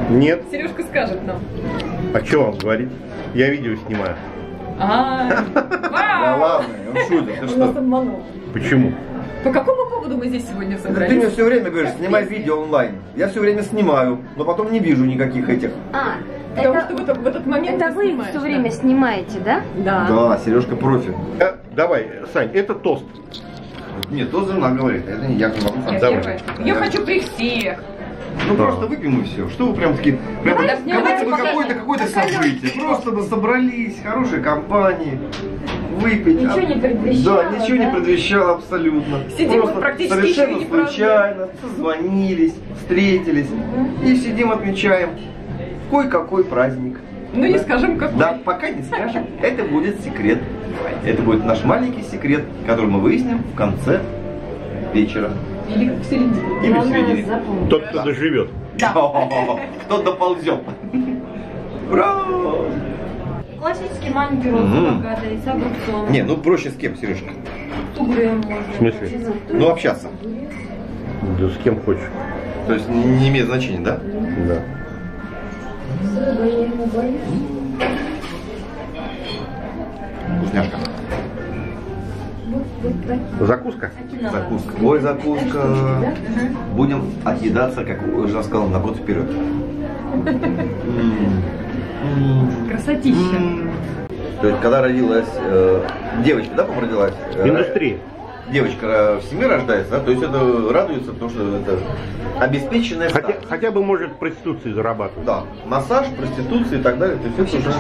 Нет. Сережка скажет нам. А что вам говорить? Я видео снимаю. Да ладно, он шутит, ты что? Почему? По какому поводу мы здесь сегодня Ты мне собрались? все время говоришь, снимай видео онлайн. Я все время снимаю, но потом не вижу никаких этих. Потому что в этот момент Это ты вы снимаешь, все да? время снимаете, да? Да. Да, Сережка профи. Давай, Сань, это тост. Нет, то жена говорит, это не я не могу сам. Я Давай. первая. Я хочу при всех. Ну просто выпьем и все. Что вы прям такие, прям Давай, как давайте будто бы покажем. какое-то событие. Просто мы собрались, хорошей компании, выпить. Ничего не предвещало, Да, ничего не да? предвещало абсолютно. Сидим Просто вот практически совершенно еще и не празднуем. случайно, созвонились, встретились и сидим отмечаем кой-какой праздник. Ну не скажем какой. Да, пока не скажем. Это будет секрет. Это будет наш маленький секрет, который мы выясним в конце вечера. Или в середине. Или в Главное середине. запомнить. Тот, кто доживет. Кто доползет. Ура! Классический маленький розовый богатый, с огурцом. Не, ну проще с кем, Сережка? Тугрым можно. В смысле? Ну общаться. Да с кем хочешь. То есть не имеет значения, да? Да. Вкусняшка. Закуска? Закуска. Ой, закуска. Будем отъедаться, как уже сказал, на год вперед. Красотища. То есть, когда родилась девочка, да, по-моему, родилась? Индустрия. Девочка в семье рождается, да, то есть это радуется, потому что это обеспеченная старость. Хотя бы может проституции зарабатывать. Да, массаж, проституция и так далее, то есть это уже...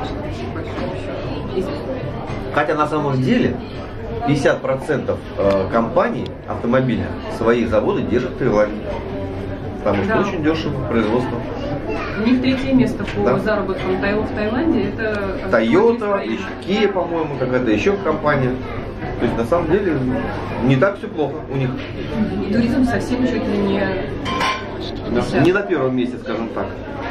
Хотя на самом деле 50% компаний автомобильных свои заводы держат в Таиланде. Потому что Да. очень дешево производство. У них третье место по Да. заработкам в Таиланде. Это Toyota, Kia, по-моему, какая-то еще компания. То есть на самом деле не так все плохо у них. И туризм совсем чуть ли не... Не на первом месте, скажем так.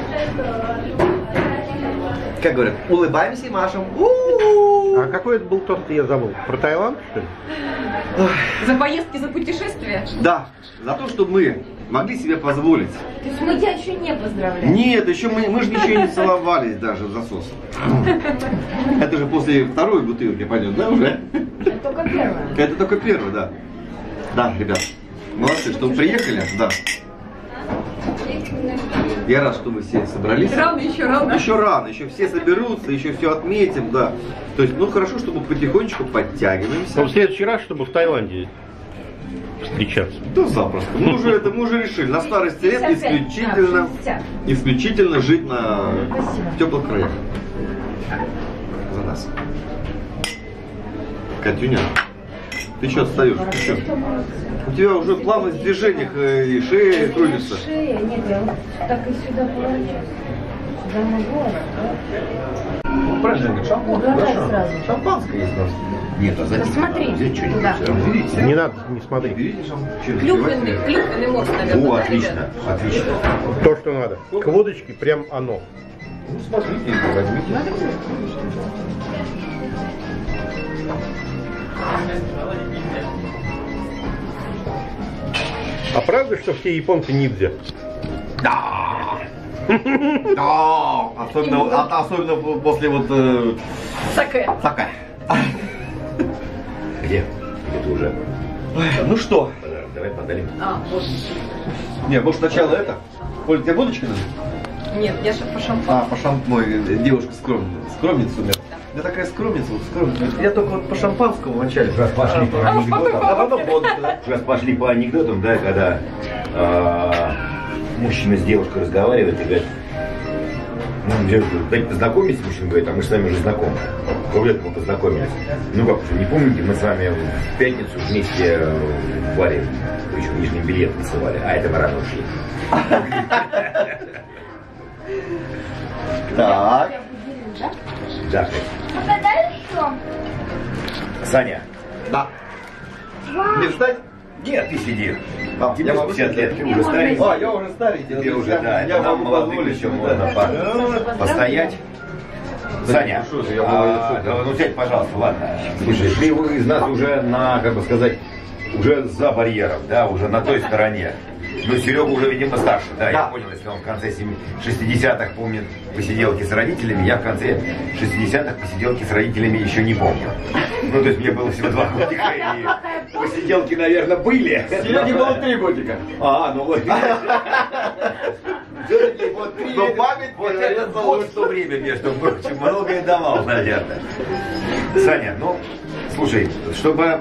Как говорят, улыбаемся и машем. А какой это был тост, я забыл? Про Таиланд, что ли? За поездки, за путешествия? Да, за то, что мы могли себе позволить. То есть мы тебя еще не поздравляем. Нет, еще мы же ничего не целовались даже в засос. Это же после второй бутылки пойдет, да, уже? Это только первое. Это только первый, да. Да, ребят, молодцы, что вы приехали, да. Я рад, что вы все собрались. Рано, еще рано. Еще рано, еще все соберутся, еще все отметим, да. То есть, ну хорошо, чтобы потихонечку подтягиваемся. Ну, в следующий раз, чтобы в Таиланде встречаться. Да запросто. Мы уже решили. На старости лет 55. исключительно жить в теплых краях. За нас. Катюня, ты что отстаешь? Ты что? У тебя уже плавность в движениях и шея крутится. Шея, нет, я вот так и сюда поворачиваюсь. Да, могу. Правильно, Сразу. Шампанское есть у нас. Нет, а зачем? Посмотри. Взять что-нибудь. Да. Берите. Не надо, не смотри. Берите шампанское. Клюквенный морс, наверное. О, да, отлично, ребят? отлично. То, что надо. К водочке прям оно. Ну, смотрите, возьмите. А правда, что все японцы ниндзя? Да! Да! Особенно после вот... Саке. Такая. Где? Это уже. Ну что? Давай подарим. Вот. Не, может сначала это? Оль, тебе водочки надо? Нет, я же по шампанскому. По шампанскому. Девушка скромница у меня. Я такая скромница, вот скромница. Я только вот по шампанскому вначале. Раз пошли по анекдотам. А потом водочку, да? Раз пошли по анекдотам, да, когда мужчина с девушкой разговаривает и говорит, ну, девушка, дайте познакомиться, мужчина говорит, а мы с вами уже знакомы. Как лет мы познакомились? Ну как же, не помните, мы с вами в пятницу вместе в баре, еще в Нижнем билет насылали, а это мы рано ушли. Так. Да. Погадаешь, что? Саня. Да. Не ждать? Нет, ты сиди. А, Тебе я могу 50 лет, ты уже старенький. А, я уже старенький. Тебе уже, да, я это нам могу молодым позволить еще себе, можно да. постоять. Да Саня, ну что ты, я ну сядь, пожалуйста, ладно. Слушай, ты из нас уже на, как бы сказать, уже за барьером, да, уже на той стороне. Ну, Серега уже, видимо, старше, да, я понял, если он в конце 60-х помнит посиделки с родителями, я в конце 60-х посиделки с родителями еще не помню. Ну, то есть мне было всего 2 годика, и посиделки, наверное, были. Сереге было 3 годика. Ну вот. Все-таки вот 3 Но память, вот этот год в то время, между прочим, многое давал, наверное. Саня, ну, слушай, чтобы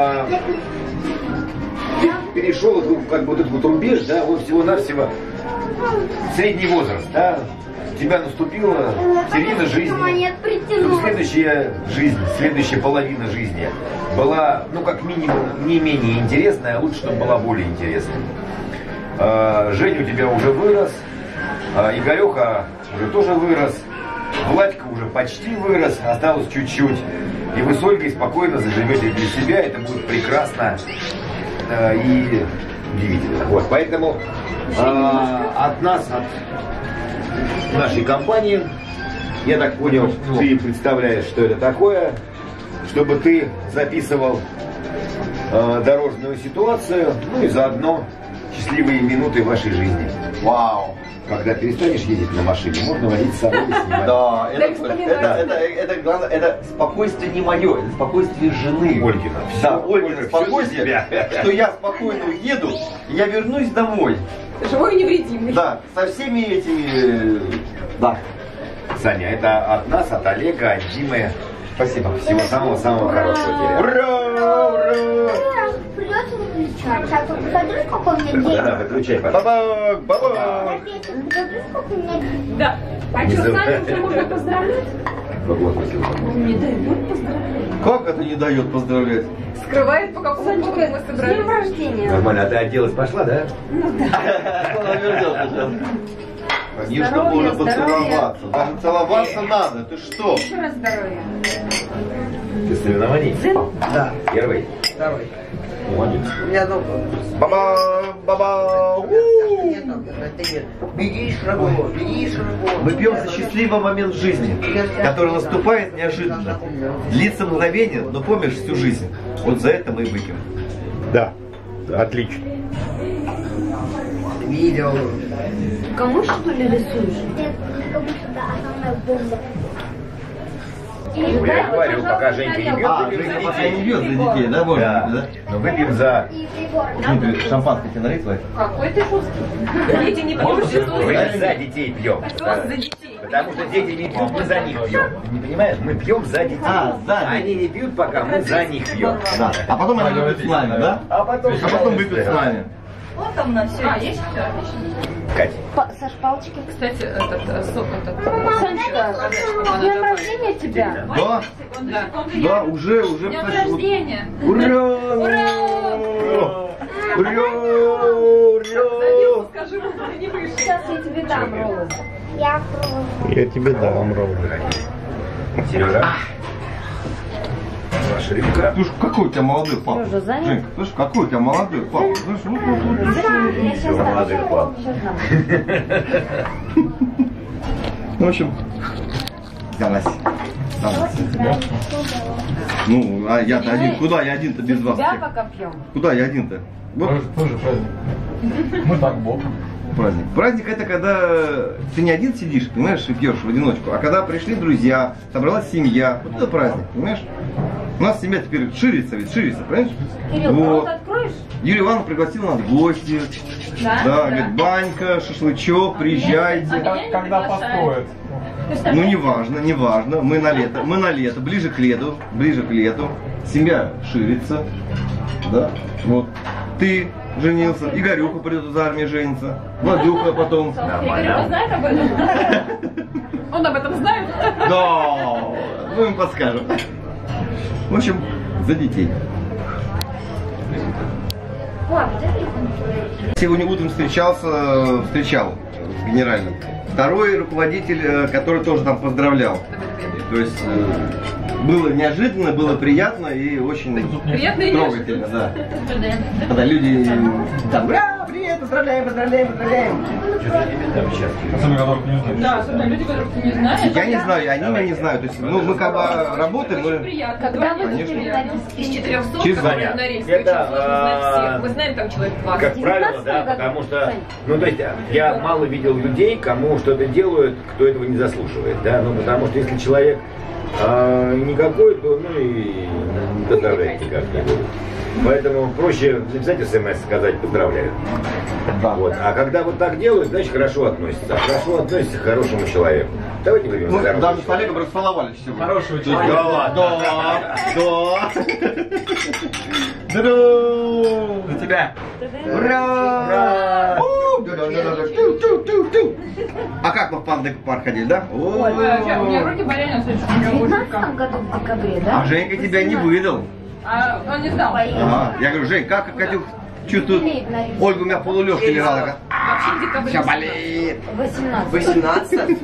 ты перешел как бы вот этот вот рубеж, да, вот всего-навсего средний возраст, да, у тебя наступила середина жизни, ну, следующая жизнь, следующая половина жизни была, ну, как минимум, не менее интересная, а лучше, чтобы была более интересной. Женя у тебя уже вырос, Игореха уже тоже вырос, Владька уже почти вырос, осталось чуть-чуть. И вы с Ольгой спокойно заживете для себя, это будет прекрасно и удивительно. Вот, поэтому от нас, от нашей компании, я так понял, ты представляешь, что это такое, чтобы ты записывал дорожную ситуацию, ну и заодно счастливые минуты вашей жизни. Вау. Когда перестанешь ездить на машине, можно водить с собой и снимать. Да, это главное, это спокойствие не мое, это спокойствие жены. Ольгина. Да, Ольгина, спокойствие, что я спокойно уеду, и я вернусь домой. Живой и невредимый. Да, со всеми этими... Да. Саня, это от нас, от Олега, от Димы. Спасибо. Всего самого-самого хорошего тебе. Ура! Ура! Придется выключать. Так, посмотри, сколько у меня денег. Да, выключай, пожалуйста. Бабак, бабак. Посмотри, сколько у меня денег. Да. А что, Саню уже можно поздравлять? Не дают поздравлять. Как это не дает поздравлять? Скрывает, по какому поводу мы С собрались. днем рождения. Нормально, а ты оделась, пошла, да? Она вернется сейчас. Конечно, можно поцеловаться. Даже целоваться надо. Ты что? Еще раз здоровья. Ты соревнований? Да. Первый? Второй. Молодец. У меня дома. Баба, баба. Беги, широко, беги, широко. Мы пьем за счастливый момент в жизни, который наступает неожиданно. Длится мгновение, но помнишь всю жизнь. Вот за это мы и выпьем. Да, отлично. Видео. Кому что ли рисуешь? Нет, никому сюда, основная бомба. Я говорю, пока Женька не А, бьет, Женька пока не бьет за детей, да, можно? да. Но выпьем за... Шампанское тебе налить, Владь? Какой ты шустрый. Дети не пьют, Мы за детей пьем. за детей. Потому что дети не пьют, мы за них пьем. Не понимаешь? Мы пьем за детей. А, за детей. Они не пьют пока, мы за них пьем. Да. А потом они выпьют с нами, да? А потом выпьют с нами. Вот там на все. А, есть все, отлично. Катя. Саш, палочки. Кстати, этот сок, Санечка, с днем рождения тебя. Да? Да, уже Днем рождения. Ура! Ура! Ура! Забил, Ура! скажи, мы не вышли. Сейчас я тебе дам роллы. Я пробую. Я тебе дам роллы. Сережа. Ваша рюмка. Слушай, какой у тебя молодой папа? Сережа, занят? Женька, слушай, какой у тебя молодой папа? Слушай, Я сейчас дам. молодых пап. Сейчас дам. в общем, давай. Ну, а я-то один. Куда я один-то без вас? Тебя всех? пока пьем. Куда я один-то? Вот Тоже праздник. Мы так боком. праздник. Праздник это когда ты не один сидишь, понимаешь, и пьешь в одиночку, а когда пришли друзья, собралась семья. Вот это праздник, понимаешь? У нас семья теперь ширится, ведь ширится, понимаешь? Кирилл, Вот. рот откроешь? Юрий Ивановна пригласил нас в гости. Да? Да, говорит, банька, шашлычок, приезжайте. Когда построят. Ну, неважно, мы на лето, ближе к лету, семья ширится, да, вот, ты женился, Игорюха придет из армии женится, Владюха потом. Игорь знает об этом? Он об этом знает? Да, мы им подскажем. В общем, за детей. Сегодня утром встречал с генеральным. Второй руководитель, который тоже там поздравлял. То есть было неожиданно, было приятно и очень Приятно и трогательно, да. Когда люди там, ура, привет, поздравляем. Что-то тебе там сейчас. Особенно, которых не знаешь. Да, особенно люди, которых ты не знаешь. Я не знаю, и они меня не знают. То есть, ну, мы как бы работаем, Очень мы... приятно. Когда вы Конечно. Из 400, Через которые Ваня. на рейсе, очень Это, сложно знать всех. Мы знаем там человек 20. Как правило, да, потому что, ну, то есть, я мало видел людей, кому что-то делают, кто этого не заслуживает, да, ну, потому что если человек никакой, то, ну, и поздравлять никак не будет. Поэтому проще написать смс, сказать поздравляю. Да. Вот. А когда вот так делают, значит, хорошо относятся. А хорошо относятся к хорошему человеку. Давайте выпьем за хорошего Да, мы с человека. Олегом расцеловались сегодня. Хорошего человека. Да, ладно. Да. Здорово. За тебя. Ура! А как мы в панда-парк ходили, да? Ой, у меня руки болели на следующий В день. 19 году в декабре, да? А Женька тебя не выдал. А он не знал. Ага. Я говорю, Жень, как Катюх чувствует? Ольга у меня в полулёгке лежала. Такая, Вообще в декабре. вся болеет. 18. 18?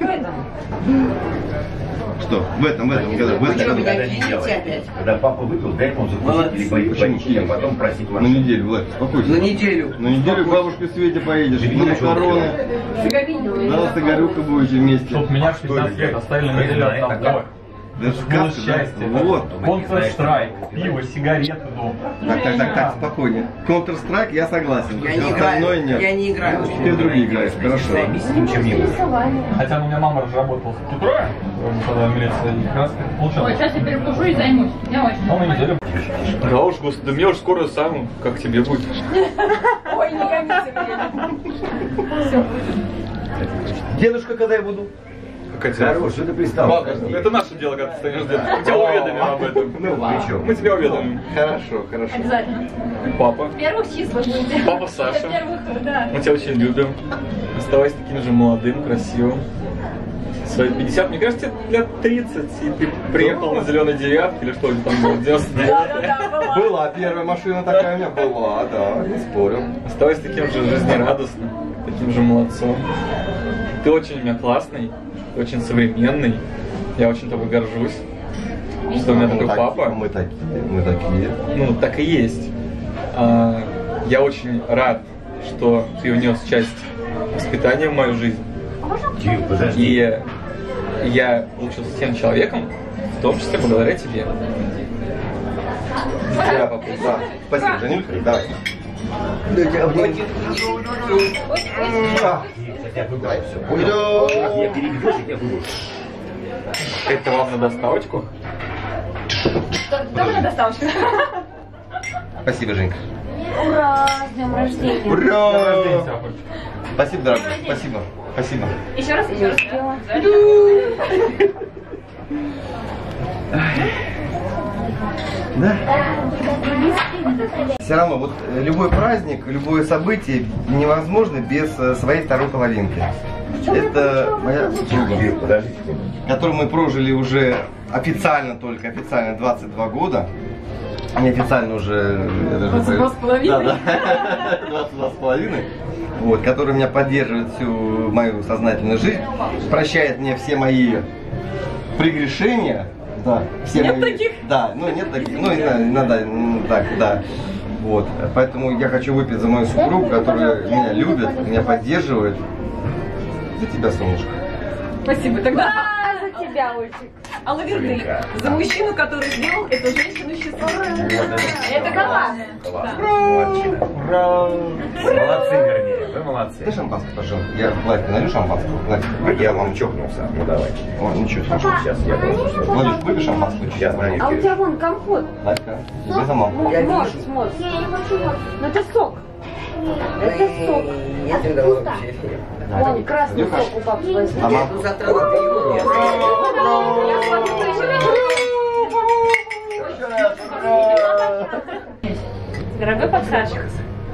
Что? В этом году. Никогда не делай. Когда папа выпил, дай ему закусить или пойти, а потом просить На машину. неделю, Влад, успокойся. На неделю. На неделю к бабушке Свете поедешь, на макароны. Да, с Игорюкой будете вместе. Чтоб меня в 15 лет оставили на неделю одного. Да Было сказка, да? счастье. Вот. Counter-Strike, пиво, сигареты дома. Так, спокойнее. Counter-Strike я согласен. Я Всё не остальное играю. нет. Я не играю. Ты в другие играешь, хорошо. Займись ничем не будет. Хотя у меня мама разработала структура, когда милиция, и как раз получалось. Ой, сейчас я перекушу и займусь. Я очень. Но на неделю. Да уж, господи, да мне уж скоро сам, как тебе будет. Ой, не гоните меня. Все. Дедушка, когда я буду? Какая тебе? Хорош, что ты пристал? Папа, это наше дело, как ты станешь делать. Мы тебя уведомим об этом. Ну, причем? Мы тебя уведомим. Хорошо, хорошо. Обязательно. Папа. В первых числах будете. Папа Саша. В первых, да. Мы тебя очень любим. Оставайся таким же молодым, красивым. Свои 50, мне кажется, тебе лет 30, и ты приехал на зеленой девятке или что там было, 99. Да, Была первая машина такая у меня была, да, не спорю. Оставайся таким же жизнерадостным, таким же молодцом. Ты очень у меня классный, очень современный. Я очень тобой горжусь, что у меня такой папа. Мы такие. Ну, так и есть. Я очень рад, что ты внес часть воспитания в мою жизнь. Кирилл, подожди. И я получился тем человеком, в том числе благодаря тебе. Да, папа, да. Спасибо, Жанюлька. Давай. Я тебя выбрал, все. Я перебьешь, и тебя выберу. Это вам на доставочку? Тоже на доставочку. Спасибо, Женька. Ура! С днем рождения! Ура! Спасибо, дорогой. Спасибо. Спасибо. Еще раз. Да? Все равно, вот любой праздник, любое событие невозможно без своей второй половинки. Это моя супруга, Кирилл, подожди. которую мы прожили уже официально 22 года. Неофициально уже... 22 с половиной? Да, 22 с половиной. Вот, который меня поддерживает всю мою сознательную жизнь, прощает мне все мои прегрешения. Да, все нет мои, таких? Да, ну нет таких, ну иногда так, да. Вот, поэтому я хочу выпить за мою супругу, которая меня любит, меня поддерживает. За тебя, солнышко. Спасибо. Тогда За тебя, Ольчик. Алаверды. За мужчину, который сделал эту женщину счастливой. Это главное. Класс. Молодчина. Ура! Молодцы, вернее. Вы молодцы. Ты шампанское, пожалуйста. Я Владик налью шампанского. Владик, Я вам чокнулся. Ну давай. О, ничего страшного. Сейчас я тоже. Владик, выпей шампанское. Сейчас налью. А у тебя вон компот. Владька, тебе за маму. Морс. Я не хочу морс. Ну это сок. Это сок. Я тогда Откуда? вообще. Вон красный сок у папы возьми. За маму. Ну завтра на период нет. Я смотрю, что еще Дорогой пацанчик,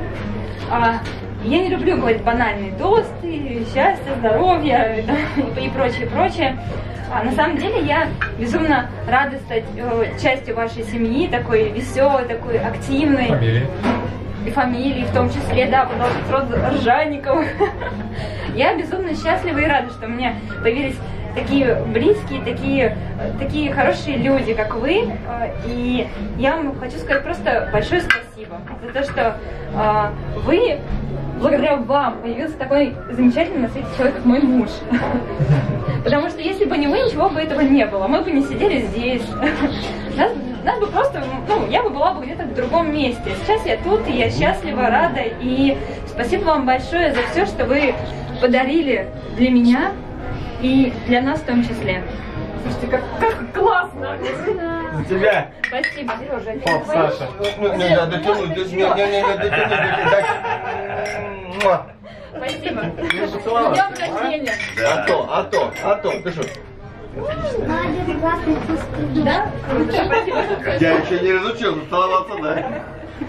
я не люблю говорить банальные тосты, счастье, здоровье и прочее, прочее. На самом деле я безумно рада стать частью вашей семьи, такой веселой, такой активной. Фамилии. И фамилии, в том числе, да, продолжить род Ржаниковых. Я безумно счастлива и рада, что у меня появились такие близкие, такие хорошие люди, как вы. И я вам хочу сказать просто большое спасибо за то, что вы благодаря вам появился такой замечательный на свете человек, как мой муж. Потому что если бы не вы, ничего бы этого не было. Мы бы не сидели здесь. Нас бы просто, ну, я бы была бы где-то в другом месте. Сейчас я тут, и я счастлива, рада. И спасибо вам большое за все, что вы подарили для меня и для нас в том числе. Слушайте, как классно! За тебя. Спасибо, Сережа. Пап, Саша. Не надо дотянуть, Спасибо. Поцеловаться. С днем рождения. А то, ты что? Молодец, классный вкус. Да? Круто, спасибо. Я еще не разучил целоваться, да?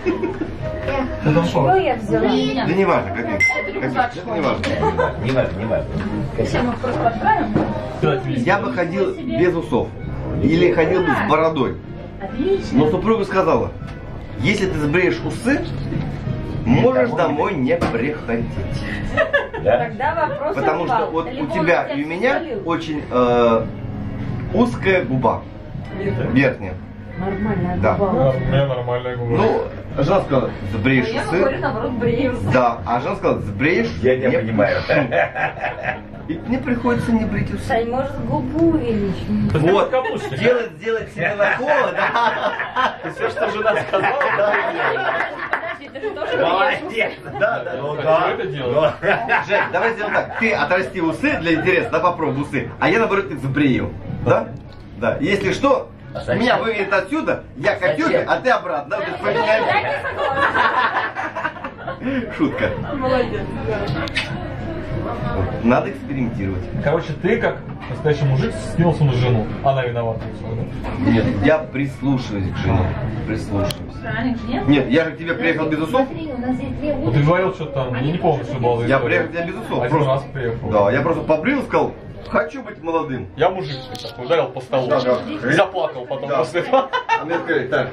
Чего я взяла? Да не важно, каких. Это не важно. Не важно. Сейчас мы просто подправим. Я бы ходил без усов. Или ходил бы с бородой. Отлично. Но супруга сказала, если ты сбреешь усы, можешь домой не приходить. Тогда вопрос Потому что отпал. вот у Телефон тебя опять и у меня свалил. очень узкая губа. Верхняя. Нормально. Да. У меня нормальная губа. Ну, жена сказала, сбреешь А я говорю, усы. наоборот, бреюсь. Да, а жена сказала, сбреешь. Я не понимаю. И мне приходится не брить усы. Сань, может губу увеличить? Вот, сделать себе наколы, да. Все, что жена сказала, Подожди, ты же тоже бреешь. Да. это делать. Жень, давай сделаем так. Ты отрасти усы для интереса, да, попробуй усы, а я, наоборот, их сбрею. Да? Да. Если что, меня выведет отсюда, я к Катюхе, а ты обратно. То есть поменяем. Шутка. Молодец, да. Надо экспериментировать. Короче, ты, как настоящий мужик, скинулся на жену. Она виновата. Нет, я прислушиваюсь к жене. Прислушиваюсь. Правильно, нет? Нет, я же к тебе приехал без усов. Смотри, у нас здесь две Ну ты говорил, что там, я не помню, что было за Я история. приехал к тебе без усов. Один раз Просто. приехал. Да, я просто побрил и сказал, хочу быть молодым. Я мужик такой, ударил по столу. Да. И заплакал потом Да. после этого. А мне сказали, так,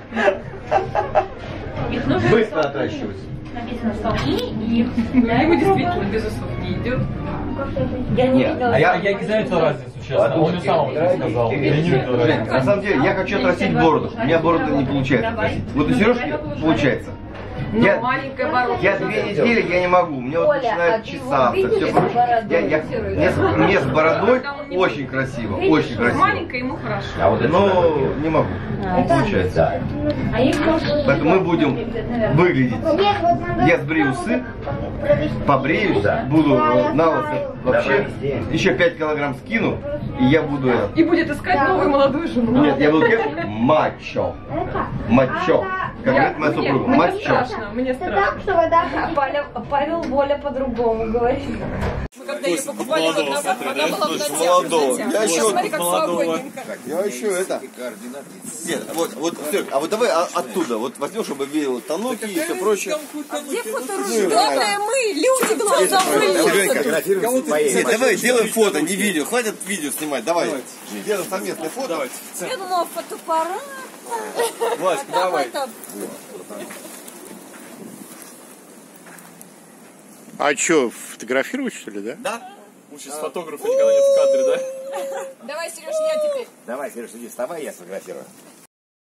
Их нужно быстро отращивать. написано столки и их. Ему действительно без усов не идет. Я не Нет, видела. А я не заметил разницу, честно. Он мне сам об этом сказал. Я не видел Жень, разницы. на самом деле, я хочу отрастить бороду. У меня борода не получается отрастить. Вот у Сережки получается. Ну, Я- маленькая бородка. Я 2 недели я не могу, мне вот Оля, начинает а ты его чесаться, видели все с прочее. бородой? Мне с бородой очень красиво, очень красиво. Маленькая, ему хорошо. А вот это Но не могу, не получается. А их можно... Поэтому мы будем выглядеть. Нет, вот надо Я сбрею усы, провести. побреюсь, Да. буду на лысо вообще, Давай. еще 5 килограмм скину, и я буду это. И будет искать новую молодую жену. Нет, я буду кем? Мачо. Мачо. Как говорит моя супруга. Мне Мачо. страшно, мне Это страшно. так, что вода... Павел Воля по-другому говорит. Мы когда ее покупали, она была в молодого. натяжке. Я еще Смотри, как свободненько. Я еще это. Нет, вот, Серег, а вот давай оттуда, вот возьмем, чтобы видел тануки и все прочее. Главное, мы, люди, глаза вылезут. Нет, давай делаем фото, не видео. Хватит видео снимать, давай. Делаем совместное фото. Я думала, фотоаппарат. Васька, давай. А что, фотографировать что ли, да? Да? Сейчас фотографа никогда нет в кадре, да? Давай, Сереж, я теперь. Давай, Сереж, иди, вставай, я сфотографирую.